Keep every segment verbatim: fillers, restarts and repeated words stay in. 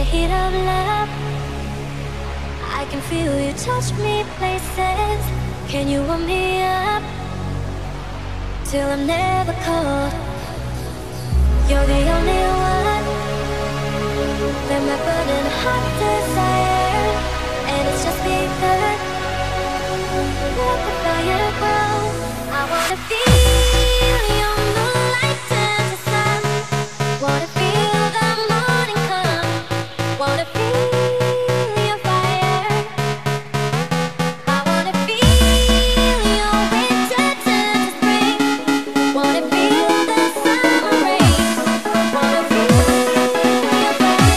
the heat of love, I can feel you touch me places. Can you warm me up till I'm never cold? You're the only one that my burning heart desire, and it's just begun. Let the fire grow. I wanna feel your moonlight turn to sun. Wanna feel the morning come. Wanna feel your fire. I wanna feel your winter turn to spring. Wanna feel the summer rain. Wanna feel your fire.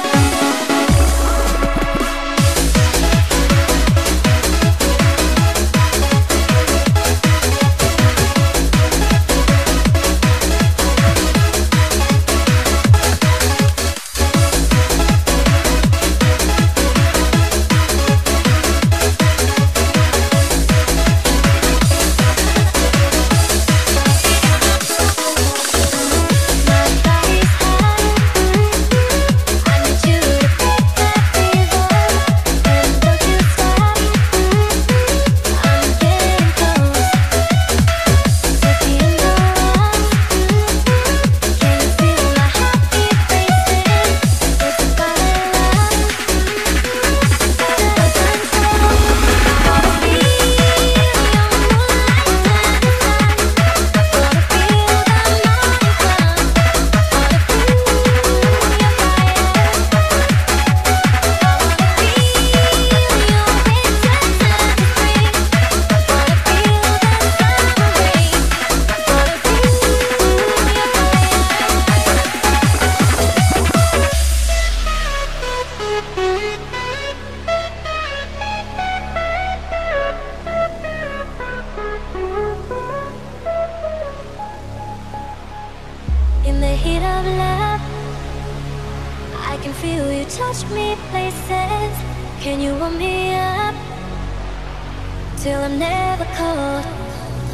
In the heat of love, I can feel you touch me places. Can you warm me up till I'm never cold?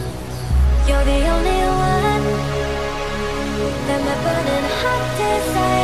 You're the only one that my burning heart desires.